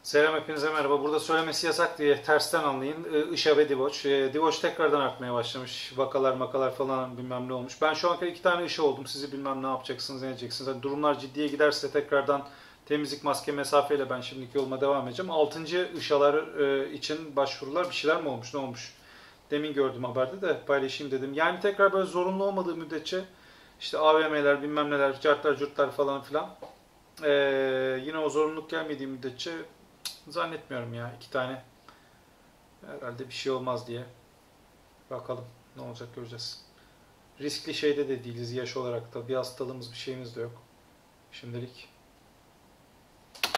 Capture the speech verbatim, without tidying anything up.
Selam hepinize merhaba. Burada söylemesi yasak diye tersten anlayın. I- IŞA ve Divoç. E, Divoç tekrardan artmaya başlamış. Vakalar makalar falan bilmem ne olmuş. Ben şu an iki tane IŞA oldum. Sizi bilmem ne yapacaksınız, ne edeceksiniz. Hani durumlar ciddiye giderse tekrardan temizlik, maske, mesafeyle ben şimdiki yoluma devam edeceğim. Altıncı IŞA'lar e, için başvurular bir şeyler mi olmuş, ne olmuş? Demin gördüm haberde de paylaşayım dedim. Yani tekrar böyle zorunlu olmadığı müddetçe işte A V M'ler, bilmem neler, cartlar, curtlar falan filan. E, Yine o zorunluluk gelmediği müddetçe zannetmiyorum ya. İki tane herhalde bir şey olmaz diye. Bakalım ne olacak göreceğiz. Riskli şeyde de değiliz yaş olarak da. Bir hastalığımız bir şeyimiz de yok. Şimdilik